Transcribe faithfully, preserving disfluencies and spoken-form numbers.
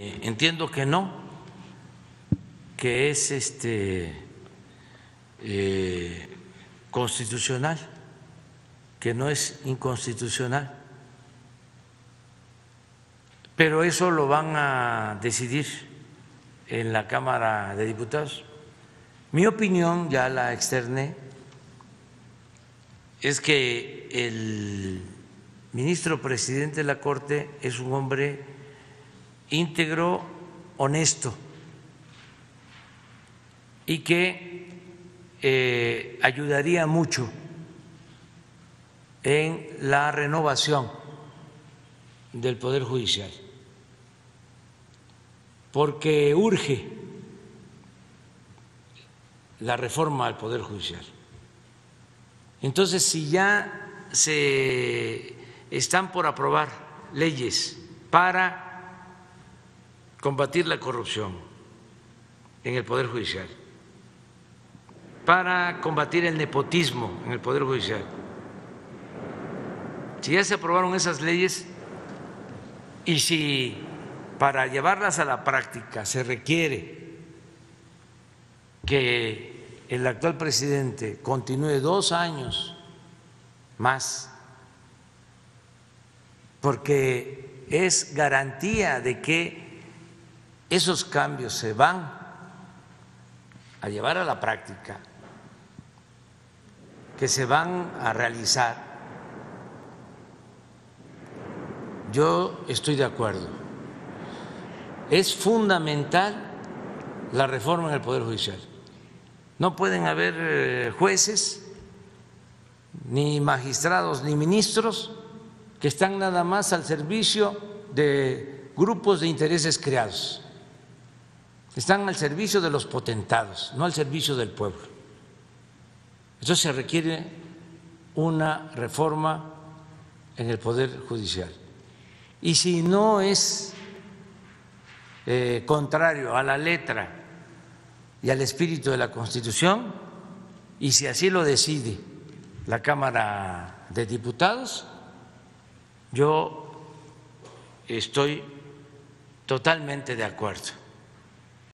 Entiendo que no, que es este eh, constitucional, que no es inconstitucional, pero eso lo van a decidir en la Cámara de Diputados. Mi opinión, ya la externé, es que el ministro presidente de la Corte es un hombre íntegro, honesto y que eh, ayudaría mucho en la renovación del Poder Judicial, porque urge la reforma al Poder Judicial. Entonces, si ya se están por aprobar leyes para combatir la corrupción en el Poder Judicial, para combatir el nepotismo en el Poder Judicial, si ya se aprobaron esas leyes y si para llevarlas a la práctica se requiere que el actual presidente continúe dos años más, porque es garantía de que esos cambios se van a llevar a la práctica, que se van a realizar, yo estoy de acuerdo. Es fundamental la reforma en el Poder Judicial. No pueden haber jueces, ni magistrados, ni ministros que están nada más al servicio de grupos de intereses creados. Están al servicio de los potentados, no al servicio del pueblo. Entonces se requiere una reforma en el Poder Judicial. Y si no es eh, contrario a la letra y al espíritu de la Constitución, y si así lo decide la Cámara de Diputados, yo estoy totalmente de acuerdo